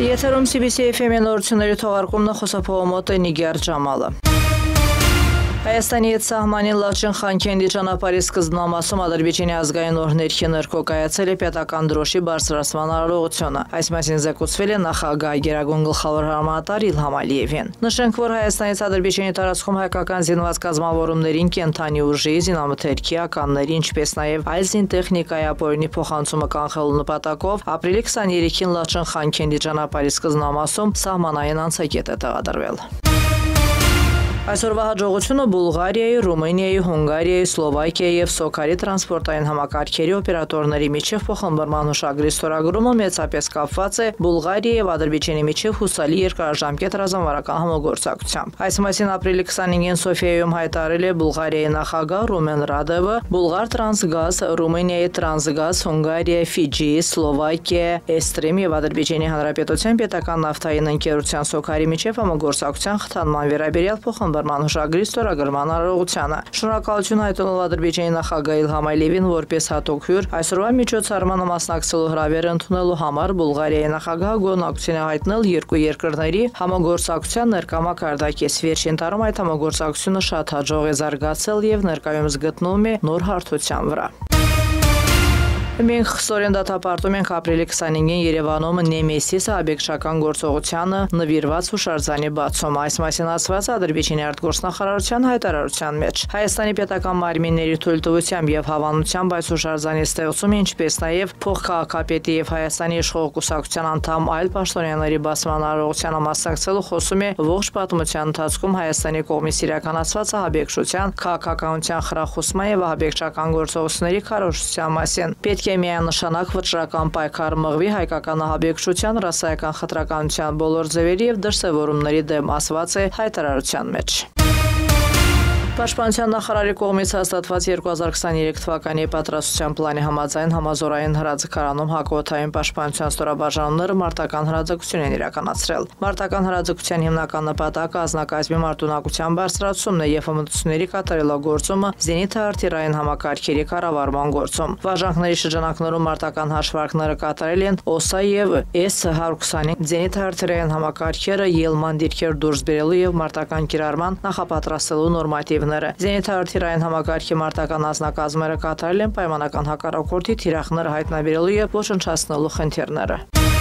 Եթերում CBC FM-ի նորությունների թողարկումն է, խոսափողամոտ է Նիգար Ջամալը։ Հայաստանի հետ սահմանին Լաչին-Խանքենդի ճանապարհի սկզբնամասում Ադրբեջանի ազգային օրհներքի ներքո կայացել է պետական դրոշի բարձրացման արարողությունը։ Այս մասին զեկուցվել է նախագահ Գերագույն գլխավոր հրամանատար Իլհամ Ալիևին։ Նշենք, որ Հայաստանից Ադրբեջանի տարածքում հայկական զինված կազմավորումներին, կենթանի ուժի, զինամթերքի, ականների, ինչպես նաև այլ զինտեխնիկայի ապօրինի փոխանցումը կանխելու նպատակով ապրիլի 23-ին Լաչին-Խանքենդի ճանապարհի սկզբնամասում սահմանային անցակետ է տեղադրվել։ Այսօրվա հաջողությունը Բուլղարիայի, Ռումինիայի, Հունգարիայի, Սլովակիայի և Սոքարի տրանսպորտային համակարգերի օպերատորների միջև փոխանցման հուշագրի ստորագրումը մեծապես կապված է Բուլղարիայի և Ադրբեջանի միջև հուսալի երկարաժամկետ ռազմավարական համագործակցությամբ։ Այս մասին ապրիլի 25-ին Սոֆիայում հայտարարել է Բուլղարիայի նախագահ Ռումեն Ռադևը, Բուլղար Տրանսգազ, Ռումինիայի Տրանսգազ, Հունգարիայի Ֆիջի, Սլովակիա, Էստրիմ և Ադրբեջանի Հանրապետության պետական նավթային ընկերության Սոքարի միջև համագործակցության խթանման վերաբերյալ փոխանցման հուշագրի ստորագրման արարողությանը։ Շնորհակալություն հայտնելով Ադրբեջանի նախագահ Իլհամ Ալիևին որպես հատուկ հյուր այսօրվա միջոցառմանը մասնակցելու հրավերը ընդունելու համար Բուլղարիայի նախագահը գոհունակություն է հայտնել երկու երկրների համագործակցության ներկա մակարդակից։ Վերջին տարում այդ համագործակցությունը շատ հաջող է զարգացել եւ ներկայումս գտնվում է նոր հարթության վրա։ Մենք խստորեն դատապարտում ենք ապրիլի 25-ին Երևանում Նեմեսիս աբեկչական գործողությանը նվիրված հուշարձանի բացումը։ Այս մասին ասված Ադրբեջանի արտգործնախարարության հայտարարության մեջ։ Հայաստանի պետական մարմինների թույլտվությամբ եւ հավանությամբ այս հուշարձանի ստեղծումը, ինչպես նաեւ փոխքաղաքապետի եւ Հայաստանի իշխող կուսակցության անդամ այլ պաշտոնյաների բացման արարողությանը մասնակցելու խոսում է ողջ պատմության ընթացքում Հայաստանի կողմից իրականացված ահաբեկչության, քաղաքականության խրախուսման եւ ահաբեկչական գործողությունների քարոզչության մասին։ Պետք է միանշանակ վճռական պայքար մղվի հայկական ահաբեկչության, ռասայական խտրականության բոլոր ձևերի եւ դրսեւորումների դեմ, ասված է հայտարարության մեջ։ Պաշտպանության նախարարի կողմից հաստատված 2023 թվականի պատրաստության պլանի համաձայն համազորային հրաձգարանում հակօդային պաշտպանության ստորաբաժանումները մարտական հրաձգություն են իրականացրել։ Մարտական հրաձգության հիմնական նպատակը ազնագազմի մարտունակության բարձրացումն է եւ հմտությունների կատարելագործումը զենիթահրթիռային համակարգերի կառավարման գործում։ Վարժանքների շրջանակներում մարտական հաշվարկները կատարել են ՕՍԱ եւ S-125 զենիթահրթիռային համակարգերը ելման դիրքեր դուրս բերելու եւ մարտական կիրառման նախապատրաստելու նորմատիվ Զենիթահրթիռային համակարգի մարտական անձնակազմերը կատարել են պայմանական հակառակորդի թիրախները հայտնաբերելու եւ ոչնչացնելու խնդիրները։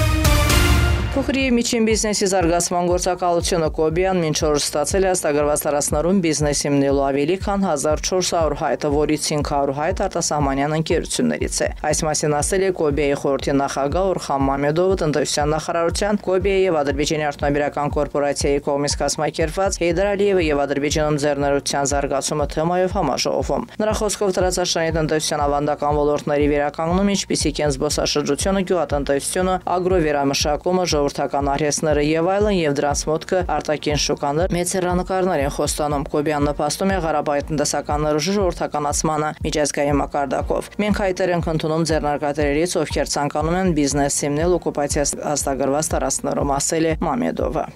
Փոքր եւ միջին բիզնեսի զարգացման գործակալությունը Կոբիան մինչ օրս ստացել է հաստագրված տարածքներում բիզնես հիմնելու ավելի քան 1400 հայտ, որից 500 հայտ արտասահմանյան ընկերություններից է։ Այս մասին ասել է Կոբիայի խորհրդի նախագահ Օրխան Մամեդովը տնտեսության նախարարության, Կոբիայի եւ Ադրբեջանի արտոնաբերական կորպորացիայի կողմից կազմակերպված Հեյդար Ալիևը եւ Ադրբեջանում ձեռներության զարգացումը թեմայով համաժողովում։ Նրա խոսքով տարածաշրջանի տնտեսության ավանդական ոլորտների վերականգնում, ինչպիսիք են զբոսաշրջությունը, գյուղատնտեսությունը, ագրովերամշակումը, ժողովրդական արհեստները եւ այլն եւ դրանց մոտքը արտաքին շուկաներ մեծ հեռանկարներ են խոստանում։ Կոբյան նպաստում է Ղարաբաղի տնտեսական ռեժիմի ժողովրդականացմանը միջազգային մակարդակով։ Մենք հայտեր ենք ընդունում ձեռնարկատերերից, ովքեր ցանկանում են բիզնես հիմնել օկուպացիա հաստագրված տարածքներում, ասել է Մամեդովը։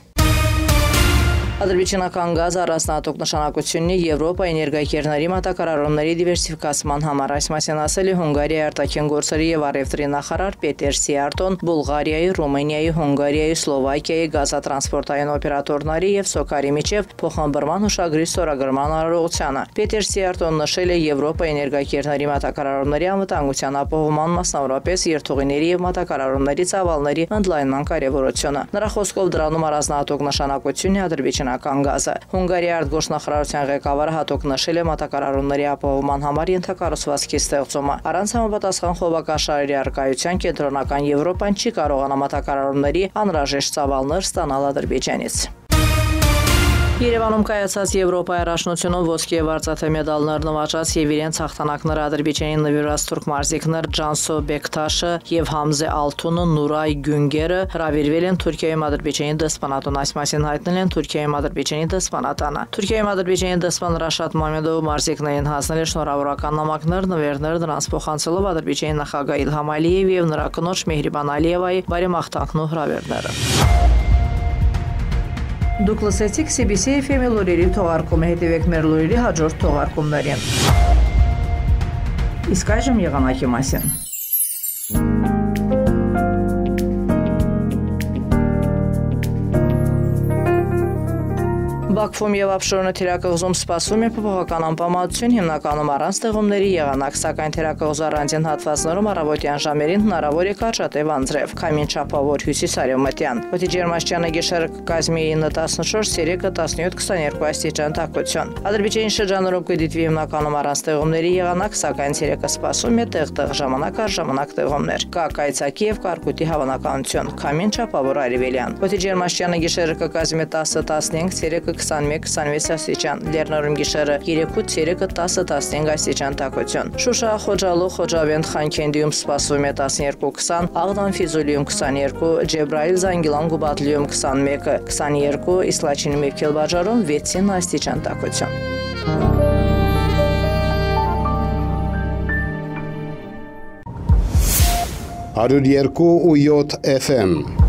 Ադրբեջանական գազը առանձնահատուկ նշանակություն ունի Եվրոպա էներգակիրների մատակարարումների դիվերսիֆիկացման համար։ Այս մասին ասել է Հունգարիայի արտաքին գործերի եւ առևտրի նախարար Պետեր Սիարտոն Բուլղարիայի, Ռումինիայի, Հունգարիայի, Սլովակիայի գազատրանսպորտային օպերատորների եւ Սոքարի միջև փոխանցման հուշագրի ստորագրման արարողությանը։ Պետեր Սիարտոն նշել է Եվրոպա էներգակիրների մատակարարումների անվտանգության ապահովման, մասնավորապես երթուղիների եւ մատակարարումների ծավալների ընդլայնման կարեւորությունը։ Նրա խոսքով դրանում առանձնահատուկ նշանակություն ունի Ադրբեջանի գազը։ Հունգարիայի արտգործնախարարության ղեկավարը հատուկ նշել է մատակարարումների ապահովման համար ենթակառուցվածքի ստեղծումը։ Առանց համապատասխան խողովակաշարերի առկայության կենտրոնական Եվրոպան չի կարողանա մատակարարումների անհրաժեշտ ծավալներ ստանալ Ադրբեջանից։ Երևանում կայացած Եվրոպայի առաջնությունում ոսկե եւ արծաթե մեդալներ նվաճած եւ իրենց հաղթանակները Ադրբեջանի նվիրված թուրք մարզիկներ Ջանսո Բեկտաշը եւ Համզե Ալթունը Նուրայ Գյունգերը հրավիրվել են Թուրքիայում Ադրբեջանի դեսպանատուն։ Այս մասին հայտնել են Թուրքիայում Ադրբեջանի դեսպանատանը։ Թուրքիայում Ադրբեջանի դեսպան Ռաշադ Մամեդովը մարզիկներին հանձնել է շնորհավորական նամակներ, նվերներ, դրանց փոխանցելով Ադրբեջանի նախագահ Իլհամ Ալիևի եւ նրա կնոջ Մեհրիբան Ալիևայի բարեմաղթանքն ու հրավերները։ Դուք լսեցիք CBC FM-ի լուրերի թողարկումը, հետևեք մեր լուրերի հաջորդ թողարկումներին։ Իսկ այժմ եղանակի մասին։ Բաքվում եւ Աբշորոնը թերակղզում սպասվում է փոփոխական անպամատություն, հիմնականում առանց ստեղումների եղանակ, սակայն թերակղզու առանձին հատվածներում առավոտյան ժամերին հնարավոր է կարճատև անձրև, քամին չափավոր հյուսիս-արևմտյան։ Օդի ջերմաստիճանը գիշերը կկազմի 9-14, ցերեկը 17-22 աստիճան տաքություն։ Ադրբեջանի շրջաններում կդիտվի հիմնականում առանց ստեղումների եղանակ, սակայն ցերեկը սպասվում է տեղ-տեղ ժամանակ առ ժամանակ տեղումներ։ Կա կայծակի եւ կարկուտի հավանականություն, քամին չափավոր արևելյան։ Օդի ջերմաստիճանը գիշերը կկազմի 10-15, ցերեկը 21-26 աստիճան, Լեռներում գիշերը 3-8, ցերեկը 10-15 աստիճան տաքություն։ Շուշա, Խոջալու, Խոջավենդ, Խանքենդիում սպասվում է 12-20, Աղդամ, Ֆիզուլիում 22, Ջեբրայիլ, Զանգիլան, Գուբատլիում 21-22, Իսլաչինում եւ Քելբաջարում 6 աստիճան տաքություն։ 102.7 FM